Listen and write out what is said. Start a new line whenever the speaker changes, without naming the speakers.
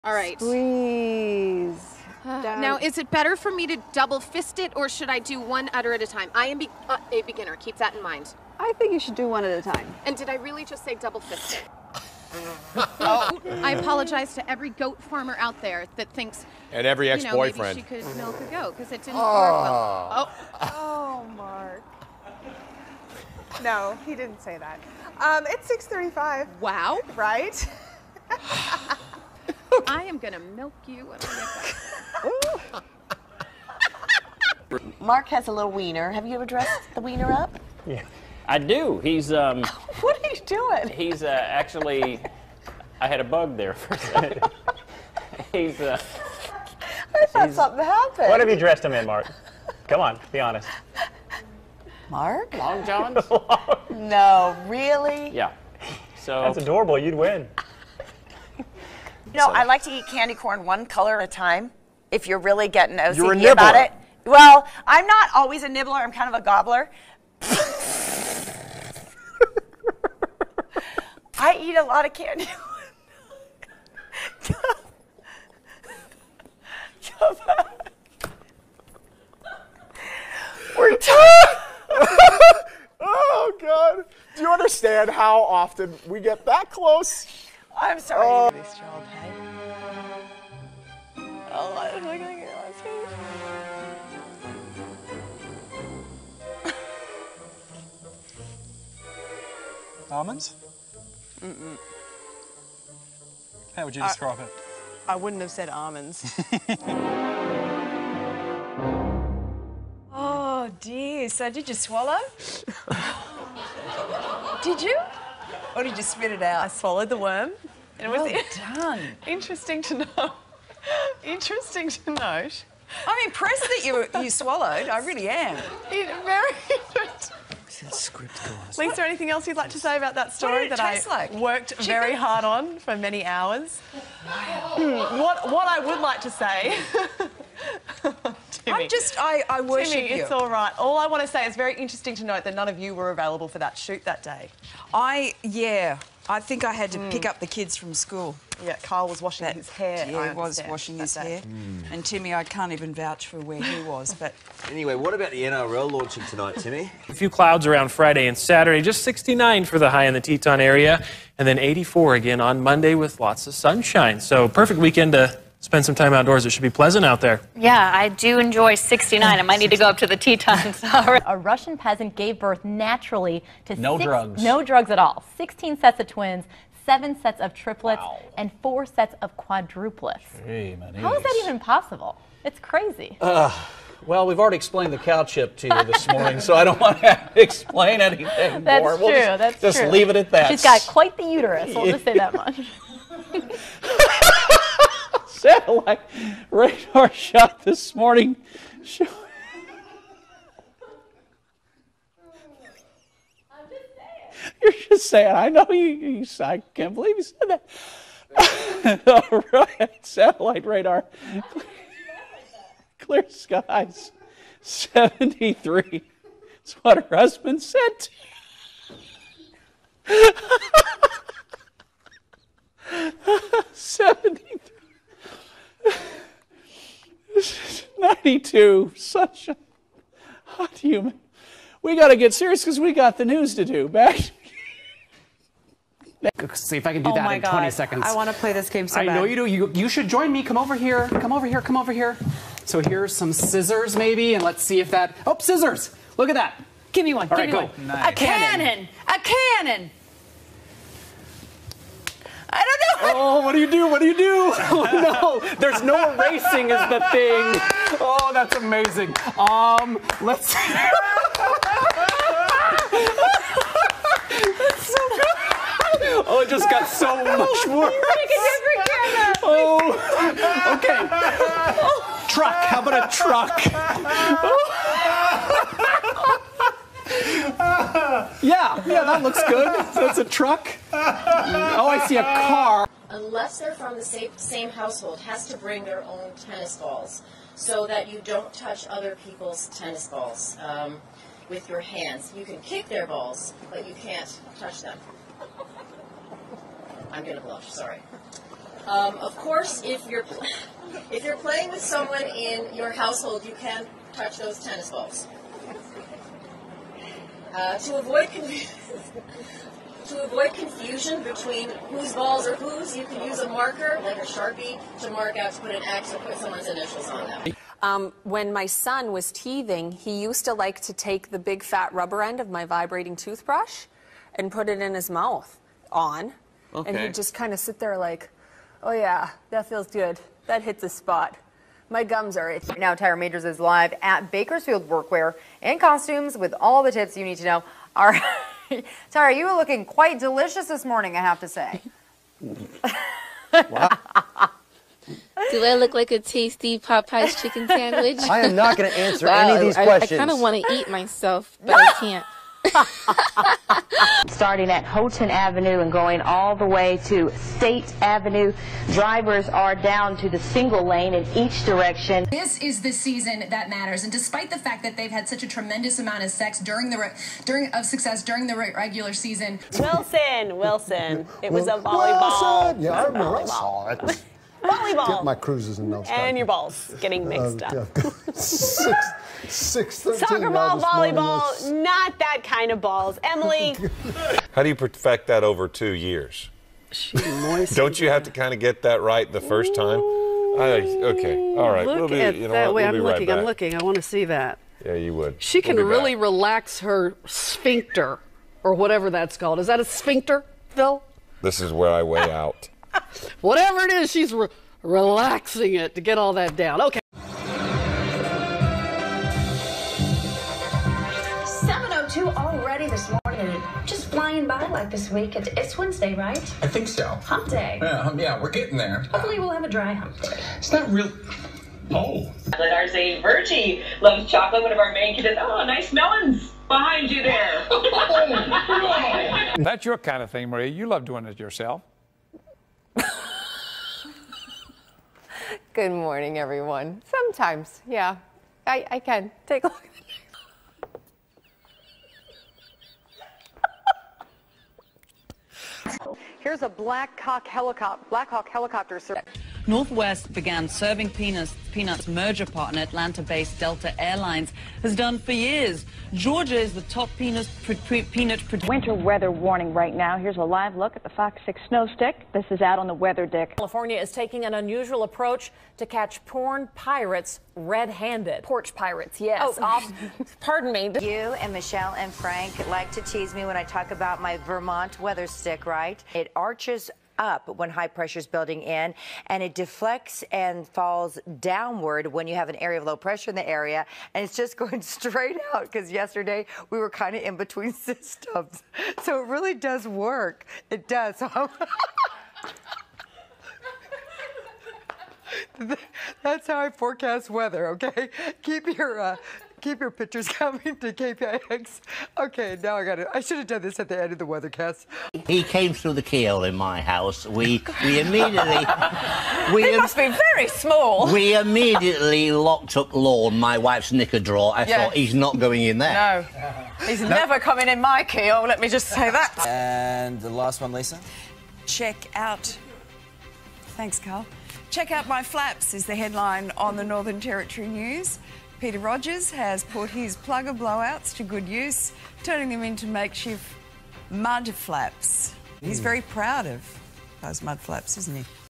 All right.
Squeeze.
Now, is it better for me to double fist it, or should I do one udder at a time? I am a beginner. Keep that in mind.
I think you should do one at a time.
And did I really just say double fist it? I apologize to every goat farmer out there that thinks,
and every ex-boyfriend,
maybe she could milk a goat because it didn't work well.
Oh, Mark. No, he didn't say that. It's 6:35.
Wow.
Right?
I am gonna milk you when I get back.
Mark has a little wiener. Have you ever dressed the wiener up?
Yeah. I do. He's
What are you doing?
He's actually, I had a bug there for a second. He's
I thought something happened.
What have you dressed him in, Mark? Come on, be honest.
Mark?
Long Johns?
No, really?
Yeah. So
That's adorable. You'd win.
No, I like to eat candy corn one color at a time. If you're really getting
You're a
OCD about
nibbler.
it. Well, I'm not always a nibbler. I'm kind of a gobbler. I eat a lot of candy. Come back.
We're oh, God. Do you understand how often we get that close?
I'm sorry. This job, hey? Oh, I'm not gonna get on
Almonds? Mm-mm. How would you describe it?
I wouldn't have said almonds.
Oh dear, so did you swallow? Did you? Or did you spit it out?
I swallowed the worm. And it was
done.
interesting to know. Interesting to note.
I'm impressed that you swallowed. I really am.
Very interesting. Lisa, anything else you'd like to say about that story
did it
that
taste
I
like?
worked very hard on for many hours? Wow. What I would like to say, Timmy,
I worship
Timmy,
you.
it's all right. All I want to say is very interesting to note that none of you were available for that shoot that day.
I think I had to pick up the kids from school.
Yeah, Carl was washing his hair.
Yeah,
I
he was
understand,
washing
that
his
day.
hair. And Timmy, I can't even vouch for where he was, but...
Anyway, what about the NRL launching tonight, Timmy?
A few clouds around Friday and Saturday, just 69 for the high in the Teton area, and then 84 again on Monday with lots of sunshine. So perfect weekend to spend some time outdoors. It should be pleasant out there.
Yeah, I do enjoy 69. I might need to go up to the Tetons.
A Russian peasant gave birth naturally to
No drugs.
No drugs at all. 16 sets of twins, 7 sets of triplets, and 4 sets of quadruplets.
Hey,
How is that even possible? It's crazy.
Well, we've already explained the cow chip to you this morning, so I don't want to have to explain anything
That's
more.
true.
We'll just
true.
leave it at that.
She's got quite the uterus. We'll just say that much.
Satellite radar shot this morning. You're just saying. I know you. I can't believe you said that. All right, satellite radar. Clear skies. 73. That's what her husband said. 73. 92. Sunshine. Hot human. We got to get serious because we got the news to do. Back.
See if I can do that in 20 seconds.
I want to play this game so
I
bad.
know you do. You should join me. Come over here. Come over here. Come over here. So here's some scissors, maybe, and let's see if that. Oh, scissors! Look at that.
Give me one.
All
Give
right,
me
go.
one.
Nice.
A cannon. A cannon. I don't know.
Oh, what do you do? What do you do? Oh, no, there's no erasing is the thing. Oh, that's amazing. Let's. That's so good. Oh, it just got so much worse. Oh, okay. Truck. How about a truck? Yeah, that looks good. That's a truck. Oh, I see a car.
Unless they're from the same household, has to bring their own tennis balls so that you don't touch other people's tennis balls with your hands. You can kick their balls, but you can't touch them. I'm going to blush, sorry. Of course, if you're playing with someone in your household, you can touch those tennis balls. To avoid confusion between whose balls are whose, you can use a marker, like a Sharpie, to mark out, to put an X or put someone's initials on them.
When my son was teething, he used to like to take the big fat rubber end of my vibrating toothbrush and put it in his mouth and he'd just kind of sit there like, oh yeah, that feels good. That hits a spot. My gums are itchy.
Now Tyra Majors is live at Bakersfield Workwear in costumes with all the tips you need to know. Tyra, you were looking quite delicious this morning, I have to say.
Wow. Do I look like a tasty Popeye's chicken sandwich?
I am not going to answer any of these questions.
I kind of want to eat myself, but I can't.
Starting at Houghton Avenue and going all the way to State Avenue, drivers are down to the single lane in each direction.
This is the season that matters, and despite the fact that they've had such a tremendous amount of success during the regular season.
Wilson. It was a volleyball.
Yeah, I remember. I saw it.
Volleyball.
Get my cruises in those.
And your balls getting mixed up.
6:13.
Soccer ball, volleyball, not that kind of balls. Emily.
How do you perfect that over 2 years? Don't you have to kind of get that right the first time? Okay, all right.
Look at that way. I'm looking. I want to see that.
Yeah, you would.
She can really relax her sphincter, or whatever that's called. Is that a sphincter, Phil?
This is where I weigh out.
Whatever it is, she's relaxing it to get all that down. Okay.
7:02 already this morning, and just flying by like this week. It's Wednesday, right?
I think so.
Hump day.
Yeah, we're getting there.
Hopefully we'll have a dry hump day.
It's not real. Oh.
RJ Virgie loves chocolate. One of our main kids. Oh, nice melons behind you there.
That's your kind of thing, Maria. You love doing it yourself.
Good morning, everyone. Sometimes, yeah, I can. Take a look.
Here's a Black Hawk helicopter.
Northwest began serving Peanuts merger partner Atlanta-based Delta Airlines has done for years. Georgia is the top peanut producer.
Winter weather warning right now. Here's a live look at the Fox 6 snow stick. This is out on the weather deck.
California is taking an unusual approach to catch porn pirates red-handed.
Porch pirates, yes.
Pardon me.
You and Michelle and Frank like to tease me when I talk about my Vermont weather stick, right? It arches up when high pressure is building in, and it deflects and falls downward when you have an area of low pressure in the area, and it's just going straight out, because yesterday we were kind of in between systems. So it really does work. It does. That's how I forecast weather, okay? Keep your pictures coming to KPIX. Okay, now I should have done this at the end of the weathercast.
He came through the keyhole in my house. We immediately...
They must be very small.
We immediately locked up Lorne, my wife's knicker drawer. I thought, he's not going in there.
No, he's never coming in my keyhole, let me just say that.
And the last one, Lisa?
Check out... Thanks, Carl. Check out my flaps is the headline on the Northern Territory News. Peter Rogers has put his plugger blowouts to good use, turning them into makeshift mud flaps. He's very proud of those mud flaps, isn't he?